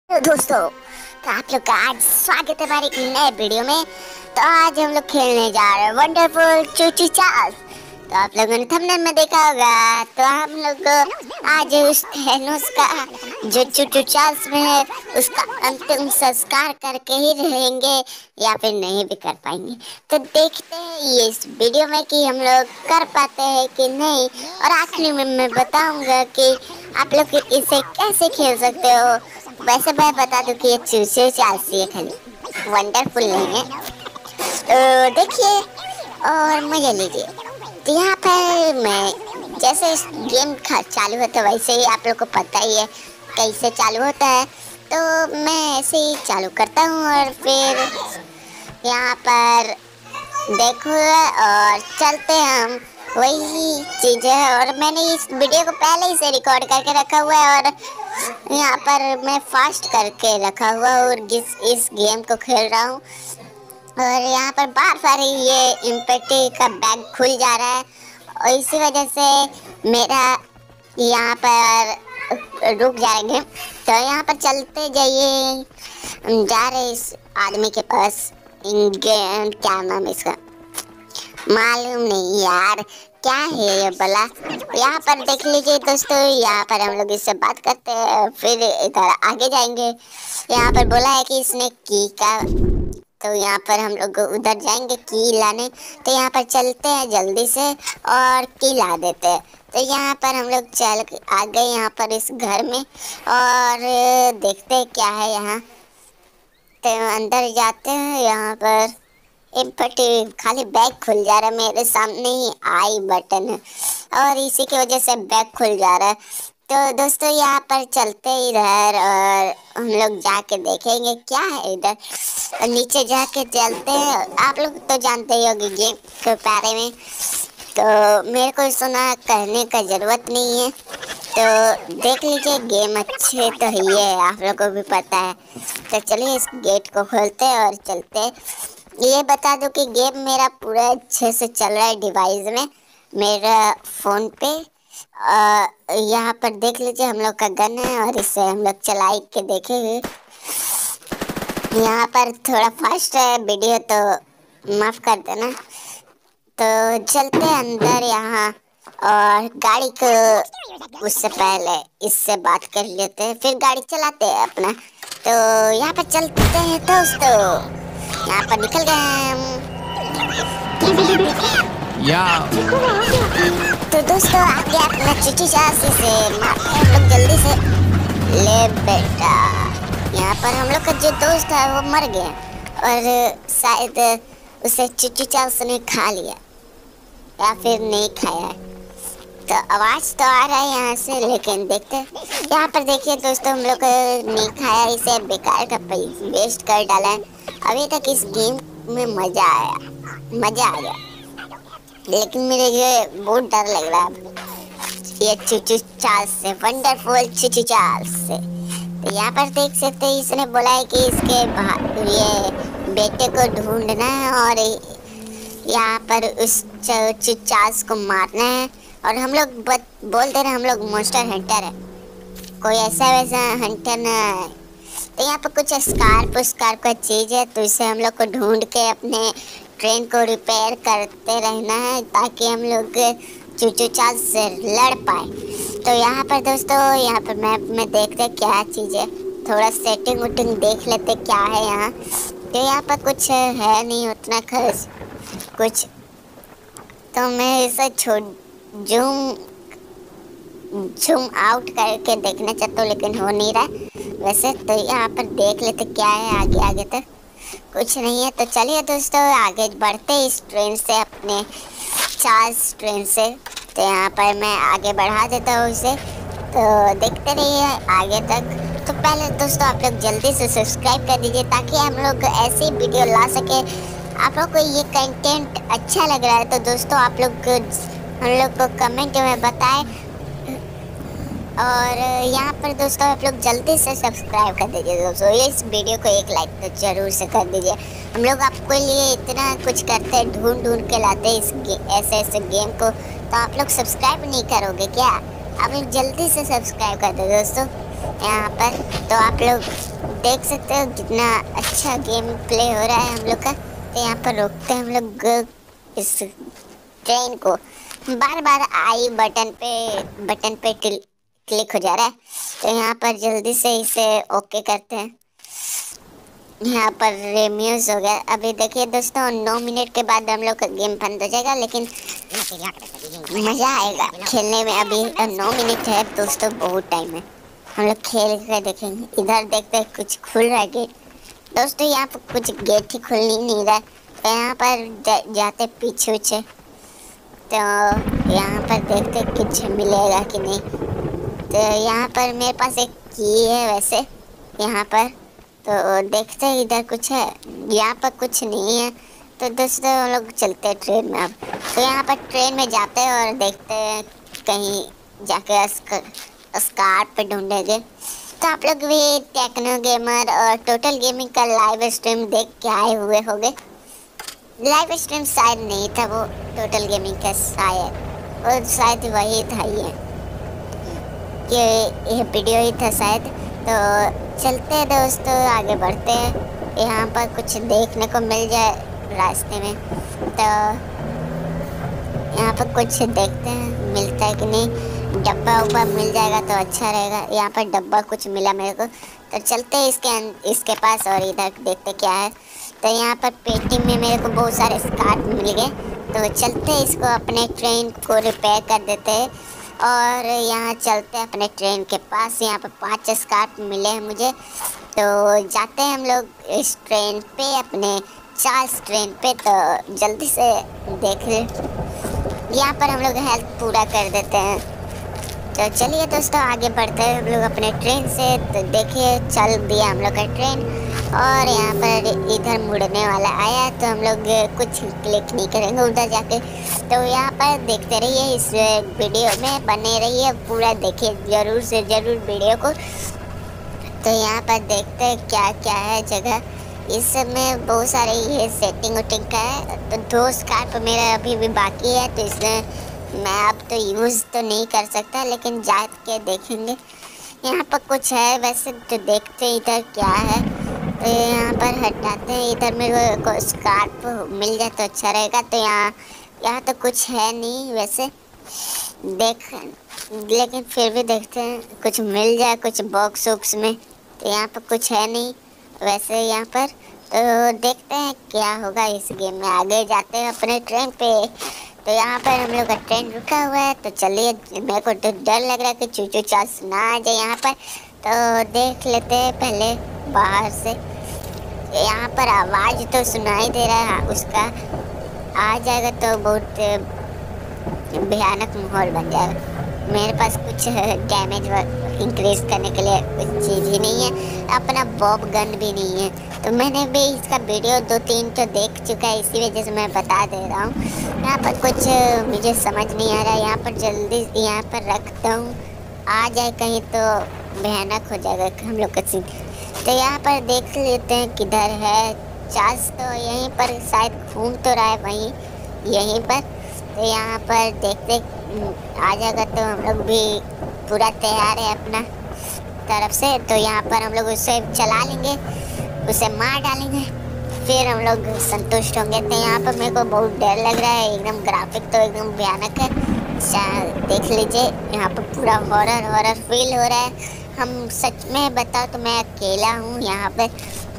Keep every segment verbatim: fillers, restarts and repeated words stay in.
तो दोस्तों, तो आप लोग का आज स्वागत है हमारे एक नए वीडियो में। तो आज हम लोग खेलने जा रहे हैं वंडरफुल चूचू चार्ल्स। तो आप लोगों ने थंबनेल में देखा होगा। तो हम लोग आज उस थैनोस का जो चूचू चार्ल्स में है उसका अंतिम संस्कार करके ही रहेंगे या फिर नहीं भी कर पाएंगे। तो देखते हैं ये इस वीडियो में कि हम लोग कर पाते हैं कि नहीं। और आखिरी में मैं बताऊंगा कि आप लोग इसे कैसे खेल सकते हो। वैसे मैं बता दूं कि ये चूचू चार्ल्स है, खाली वंडरफुल नहीं है। तो देखिए और मजा लीजिए। तो यहाँ पर मैं जैसे इस गेम का चालू होता है वैसे ही आप लोग को पता ही है कैसे चालू होता है। तो मैं ऐसे ही चालू करता हूँ और फिर यहाँ पर देखो और चलते हम वही चीज है। और मैंने इस वीडियो को पहले ही से रिकॉर्ड करके रखा हुआ है और यहाँ पर मैं फास्ट करके रखा हुआ और इस इस गेम को खेल रहा हूँ। और यहाँ पर बार बार ये इम्पेटी का बैग खुल जा रहा है और इसी वजह से मेरा यहाँ पर रुक जाएंगे। तो यहाँ पर चलते जाइए, जा रहे इस आदमी के पास। क्या नाम इसका मालूम नहीं यार, क्या है ये भला। यहाँ पर देख लीजिए दोस्तों, यहाँ पर हम लोग इससे बात करते हैं फिर इधर आगे जाएंगे। यहाँ पर बोला है कि इसने की का, तो यहाँ पर हम लोग उधर जाएंगे की लाने। तो यहाँ पर चलते हैं जल्दी से और की ला देते हैं। तो यहाँ पर हम लोग चल आ गए यहाँ पर इस घर में और देखते हैं क्या है यहाँ। तो अंदर जाते हैं। यहाँ पर इम्पटी खाली बैग खुल जा रहा है, मेरे सामने ही आई बटन है और इसी की वजह से बैग खुल जा रहा है। तो दोस्तों यहाँ पर चलते ही इधर और हम लोग जाके देखेंगे क्या है इधर। और नीचे जाके चलते हैं। आप लोग तो जानते ही होंगे गेम के बारे में, तो मेरे को सुना कहने का ज़रूरत नहीं है। तो देख लीजिए गेम अच्छे तो ये है, आप लोग को भी पता है। तो चलिए इस गेट को खोलते हैं और चलते हैं। ये बता दूं कि गेम मेरा पूरा अच्छे से चल रहा है डिवाइस में, मेरा फ़ोन पे। यहाँ पर देख लीजिए हम लोग का गन है और इसे हम लोग चला के देखेंगे। यहाँ पर थोड़ा फास्ट है वीडियो तो माफ़ कर देना। तो चलते हैं अंदर यहाँ और गाड़ी को उससे पहले इससे बात कर लेते हैं फिर गाड़ी चलाते हैं अपना। तो यहाँ पर चलते हैं दोस्तों, यहाँ पर निकल गए हम। तो दोस्तों आगे अपना चूचू चार्ल्स से मारते हैं हम लोग जल्दी से। ले बेटा, यहाँ पर हम लोग का जो दोस्त है वो मर गया और शायद उसे चूचू चार्ल्स ने खा लिया या फिर नहीं खाया है। तो आवाज़ तो आ रहा है यहाँ से, लेकिन देखते हैं। यहाँ पर देखिए दोस्तों हम लोग नहीं खाया, इसे बेकार का पैसा वेस्ट कर डाला है। अभी तक इस गेम में मज़ा आया, मज़ा आ गया, लेकिन मेरे ये बहुत डर लग रहा है ये चूचू चार्ल्स से, वंडरफुल चूचू चार्ल्स से। तो यहाँ पर देख सकते हैं इसने बोला है कि इसके ये बेटे को ढूंढना है और यहाँ पर उस चूचू चार्ल्स को मारना है। और हम लोग बोल दे रहे हम लोग मॉन्स्टर हंटर है, कोई ऐसा वैसा हंटर ना है। तो यहाँ पर कुछ स्कार्प स्कार्प का चीज़ है, तो इसे हम लोग को ढूंढ के अपने ट्रेन को रिपेयर करते रहना है ताकि हम लोग चूचू चार्ल्स से लड़ पाए। तो यहाँ पर दोस्तों यहाँ पर मैप में देखते क्या चीज़ है, थोड़ा सेटिंग वुटिंग देख लेते क्या है यहाँ। तो यहाँ पर कुछ है नहीं उतना खास कुछ, तो मैं इसे छोड़ जूम जूम आउट करके देखना चाहता हूँ लेकिन हो नहीं रहा वैसे। तो यहाँ पर देख लेते क्या है आगे। आगे तक कुछ नहीं है। तो चलिए दोस्तों आगे बढ़ते इस ट्रेन से, अपने चार्ल्स ट्रेन से। तो यहाँ पर मैं आगे बढ़ा देता हूँ इसे, तो देखते रहिए आगे तक। तो पहले दोस्तों आप लोग जल्दी से सब्सक्राइब कर दीजिए ताकि हम लोग ऐसी वीडियो ला सके। आप लोग को ये कंटेंट अच्छा लग रहा है तो दोस्तों आप लोग हम लोग को कमेंट में बताएं। और यहाँ पर दोस्तों आप लोग जल्दी से सब्सक्राइब कर दीजिए दोस्तों, इस वीडियो को एक लाइक तो ज़रूर से कर दीजिए। हम लोग आपके लिए इतना कुछ करते हैं, ढूंढ ढूंढ के लाते हैं इस ऐसे ऐसे गेम को, तो आप लोग सब्सक्राइब नहीं करोगे क्या? आप लोग जल्दी से सब्सक्राइब कर दो दोस्तों। यहाँ पर। तो आप लोग देख सकते हो कितना अच्छा गेम प्ले हो रहा है हम लोग का। तो यहाँ पर रोकते हैं हम लोग इस ट्रेन को। बार बार आई बटन पे बटन पे क्लिक हो जा रहा है। तो यहाँ पर जल्दी से इसे ओके करते हैं। यहाँ पर रेम्यूज हो गया। अभी देखिए दोस्तों, नौ मिनट के बाद हम लोग का गेम बंद हो जाएगा, लेकिन मज़ा आएगा खेलने में। अभी नौ मिनट है दोस्तों, बहुत टाइम है। हम लोग खेल कर देखेंगे। इधर देखते हैं कुछ खुल रहा है गेट। दोस्तों यहाँ पर कुछ गेट ही खुल नहीं, नहीं रहा। तो यहाँ पर जा, जाते पीछे पीछे। तो यहाँ पर देखते कुछ मिलेगा कि नहीं। तो यहाँ पर मेरे पास एक की है वैसे यहाँ पर। तो देखते हैं इधर कुछ है, यहाँ पर कुछ नहीं है। तो दोस्तों हम लोग चलते हैं ट्रेन में अब। तो यहाँ पर ट्रेन में जाते हैं और देखते हैं कहीं जाके स्कार्प पे ढूंढेंगे। तो आप लोग भी टेक्नो गेमर और टोटल गेमिंग का लाइव स्ट्रीम देख के आए हुए होंगे। लाइव स्ट्रीम शायद नहीं था वो टोटल गेमिंग का, शायद और शायद वही था ये कि ये वीडियो ही था शायद। तो चलते हैं दोस्तों, आगे बढ़ते हैं। यहाँ पर कुछ देखने को मिल जाए रास्ते में। तो यहाँ पर कुछ देखते हैं मिलता है कि नहीं। डब्बा उब्बा मिल जाएगा तो अच्छा रहेगा। यहाँ पर डब्बा कुछ मिला मेरे को। तो चलते हैं इसके इसके पास और इधर देखते क्या है। तो यहाँ पर पेटी में मेरे को बहुत सारे स्कार्फ मिल गए। तो चलते हैं इसको अपने ट्रेन को रिपेयर कर देते हैं और यहाँ चलते हैं अपने ट्रेन के पास। यहाँ पर पांच स्कार्फ मिले हैं मुझे। तो जाते हैं हम लोग इस ट्रेन पे, अपने चार्ल्स ट्रेन पे। तो जल्दी से देख ले, यहाँ पर हम लोग हेल्थ पूरा कर देते हैं। तो चलिए दोस्तों आगे बढ़ते हैं हम लोग अपने ट्रेन से। तो देखिए चल दिया हम लोग का ट्रेन और यहाँ पर इधर मुड़ने वाला आया। तो हम लोग कुछ क्लिक नहीं करेंगे उधर जाके। तो यहाँ पर देखते रहिए, इस वीडियो में बने रहिए, पूरा देखिए ज़रूर से ज़रूर वीडियो को। तो यहाँ पर देखते हैं क्या क्या है जगह। इसमें बहुत सारे ये सेटिंग उटिंग का है। तो दो स्कार्फ मेरा अभी भी बाकी है, तो इसमें मैं अब तो यूज़ तो नहीं कर सकता, लेकिन जा के देखेंगे। यहाँ पर कुछ है वैसे, तो देखते हैं इधर क्या है। तो यहाँ पर हटाते हैं, इधर मेरे को स्कार्फ मिल जाए तो अच्छा रहेगा। तो यहाँ यहाँ तो कुछ है नहीं वैसे देख, लेकिन फिर भी देखते हैं कुछ मिल जाए कुछ बॉक्स वॉक्स में। तो यहाँ पर कुछ है नहीं वैसे यहाँ पर। तो देखते हैं क्या होगा इस गेम में। आगे जाते हैं अपने ट्रेन पे। तो यहाँ पर हम लोग का ट्रेन रुका हुआ है। तो चलिए, मेरे को तो डर लग रहा है कि चूचू चांस ना आ जाए यहाँ पर। तो देख लेते हैं पहले बाहर से। यहाँ पर आवाज़ तो सुनाई दे रहा है उसका, आ जाएगा तो बहुत भयानक माहौल बन जाएगा। मेरे पास कुछ डैमेज इंक्रीज करने के लिए कुछ चीज़ ही नहीं है, अपना बॉब गन भी नहीं है। तो मैंने भी इसका वीडियो दो तीन तो देख चुका है, इसी वजह से मैं बता दे रहा हूँ। यहाँ पर कुछ मुझे समझ नहीं आ रहा है। यहाँ पर जल्दी यहाँ पर रखता हूँ, आ जाए कहीं तो भयानक हो जाएगा हम लोग का सीन। तो यहाँ पर देख लेते हैं किधर है चार्ल्स। तो यहीं पर शायद घूम तो रहा है वहीं यहीं पर। तो यहाँ पर देखते आ जाएगा तो हम लोग भी पूरा तैयार है अपना तरफ से। तो यहाँ पर हम लोग उसे चला लेंगे, उसे मार डालेंगे, फिर हम लोग संतुष्ट होंगे। तो यहाँ पर मेरे को बहुत डर लग रहा है, एकदम ग्राफिक तो एकदम भयानक है। देख लीजिए यहाँ पर पूरा हॉरर हॉरर फील हो रहा है। हम सच में बताओ तो मैं अकेला हूँ यहाँ पर,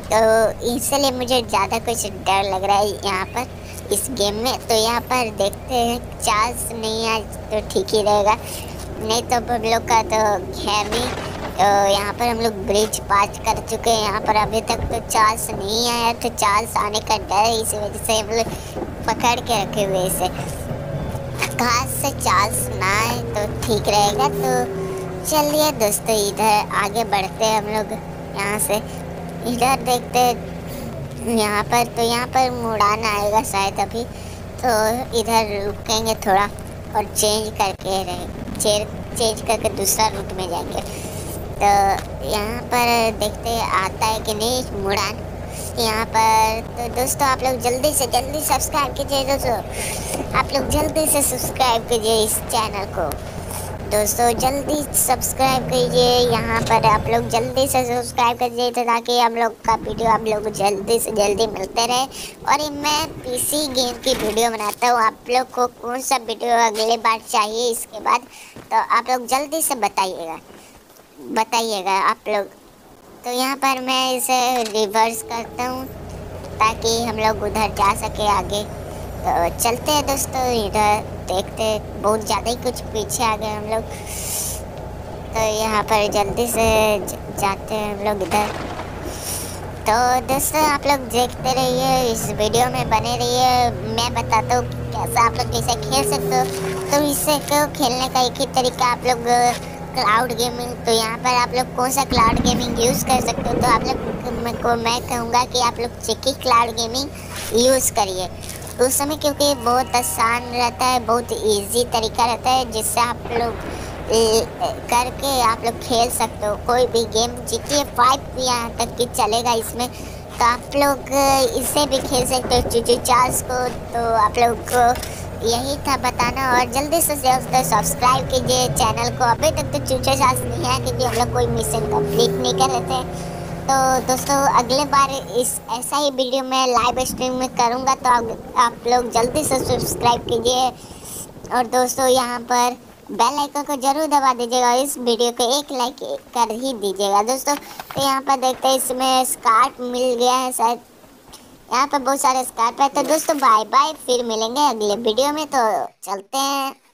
तो इसलिए मुझे ज़्यादा कुछ डर लग रहा है यहाँ पर इस गेम में। तो यहाँ पर देखते हैं, चार्ल्स नहीं आज तो ठीक ही रहेगा, नहीं तो हम लोग का तो खैर नहीं। तो यहाँ पर हम लोग ब्रिज पास कर चुके हैं। यहाँ पर अभी तक तो चार्ल्स नहीं आया, तो चार्ल्स आने का डर है, इसी वजह से हम लोग पकड़ के रखे हुए इसे। घास से चार्ल्स ना आए तो ठीक रहेगा। तो चलिए दोस्तों इधर आगे बढ़ते हैं हम लोग यहाँ से। इधर देखते यहाँ पर, तो यहाँ पर मुड़ान आएगा शायद अभी, तो इधर रुकेंगे थोड़ा और चेंज करके रहे चेंज चेंज करके दूसरा रूट में जाएंगे। तो यहाँ पर देखते आता है कि नहीं मुड़ान यहाँ पर। तो दोस्तों आप लोग जल्दी से जल्दी सब्सक्राइब कीजिए दोस्तों, आप लोग जल्दी से सब्सक्राइब कीजिए इस चैनल को। दोस्तों जल्दी सब्सक्राइब कीजिए, यहाँ पर आप लोग जल्दी से सब्सक्राइब कीजिए तो ताकि हम लोग का वीडियो आप लोग को जल्दी से जल्दी मिलते रहे। और ये मैं पीसी गेम की वीडियो बनाता हूँ, आप लोग को कौन सा वीडियो अगली बार चाहिए इसके बाद तो आप लोग जल्दी से बताइएगा बताइएगा आप लोग। तो यहाँ पर मैं इसे रिवर्स करता हूँ ताकि हम लोग उधर जा सके आगे। तो चलते हैं दोस्तों, इधर देखते हैं, बहुत ज़्यादा ही कुछ पीछे आ गए हम लोग। तो यहाँ पर जल्दी से जाते हैं हम लोग इधर। तो दोस्तों आप लोग देखते रहिए, इस वीडियो में बने रहिए। मैं बताता हूँ कैसे आप लोग इसे खेल सकते हो। तो इसे को खेलने का एक ही तरीका आप लोग क्लाउड गेमिंग। तो यहाँ पर आप लोग कौन सा क्लाउड गेमिंग यूज़ कर सकते हो, तो आप लोग को मैं कहूँगा कि आप लोग चिकी क्लाउड गेमिंग यूज़ करिए उस समय, क्योंकि बहुत आसान रहता है, बहुत इजी तरीका रहता है जिससे आप लोग करके आप लोग खेल सकते हो कोई भी game. G T A five भी यहाँ तक कि चलेगा इसमें, तो आप लोग इसे भी खेल सकते हो चूचू चार्ल्स को। तो आप लोग को यही था बताना, और जल्दी से दोस्तों सब्सक्राइब कीजिए चैनल को। अभी तक तो चूचू चार्ल्स नहीं है क्योंकि हम लोग कोई मिशन कंप्लीट नहीं कर रहे थे। तो दोस्तों अगले बार इस ऐसा ही वीडियो मैं लाइव स्ट्रीम में करूँगा, तो आप, आप लोग जल्दी से सब्सक्राइब कीजिए। और दोस्तों यहाँ पर बेल आइकन को जरूर दबा दीजिएगा, इस वीडियो को एक लाइक कर ही दीजिएगा दोस्तों। तो यहाँ पर देखते हैं इसमें स्कार्फ मिल गया है शायद, यहाँ पर बहुत सारे स्कार्फ है। तो दोस्तों बाय बाय, फिर मिलेंगे अगले वीडियो में, तो चलते हैं।